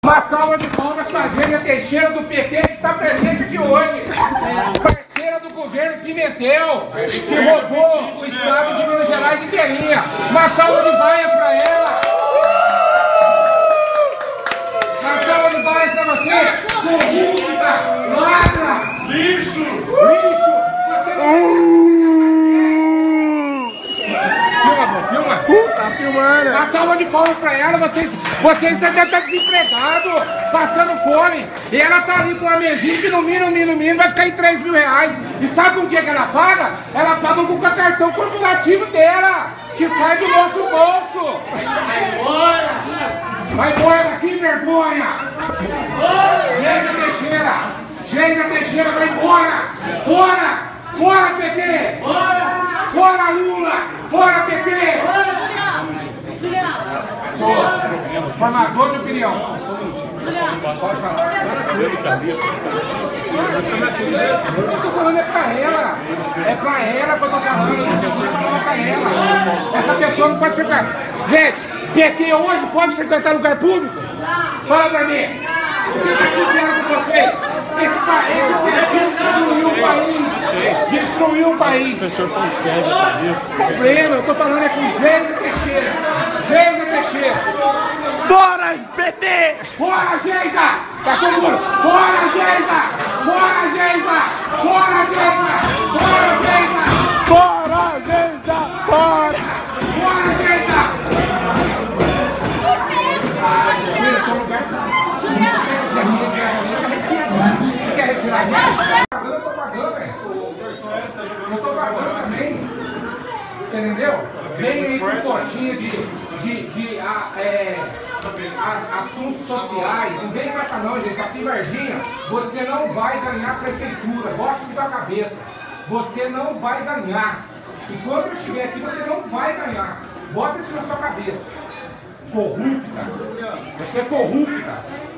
Uma salva de palmas para a Gênia Teixeira do PT que está presente aqui hoje. Parceira do governo Pimentel, que roubou o estado de Minas Gerais inteirinha. Uma salva de vaias para ela. Uma salva de vaias para você. Corrupta, ladra, lixo, lixo. Você não... Filma. Tá filmando. Uma salva de palmas pra ela, vocês devem estar desempregados, passando fome. E ela tá ali com uma mesinha que no mínimo vai ficar em 3 mil reais. E sabe com o que ela paga? Ela paga com o cartão corporativo dela, que sai do nosso bolso. Vai embora! Vai embora daqui, vergonha! Geisa Teixeira, vai embora! Fora! Fora, PT! Fora! Fora, Lula! Fora, PT! Juliano! Sou formador de opinião. Juliano! Pode falar. Eu tô falando é pra ela. É pra ela que eu tô falando. Eu tô falando pra ela. Essa pessoa não pode ficar. Gente, PT hoje pode frequentar lugar público? Fala pra mim. O que tá fizeram com vocês? Esse PT destruiu o país. Destruiu o país. Professor consegue, tá viu? Problema, eu tô falando é com Geisa Teixeira. Geisa Teixeira. Fora, PT! Fora, Geisa! Tá todo mundo! Fora, Geisa! Fora, Geisa! Fora, Geisa! Fora, Geisa! Fora, Geisa! Fora! Fora, Geisa! Quer retirar isso? Eu tô pagando, velho. Eu tô pagando também. Você entendeu? Vem aí com potinha de assuntos sociais. Não vem com essa não, gente. Aqui em Varginha, você não vai ganhar a prefeitura. Bota isso na tua cabeça. Você não vai ganhar. Enquanto eu estiver aqui, você não vai ganhar. Bota isso na sua cabeça. Corrupta. Você é corrupta.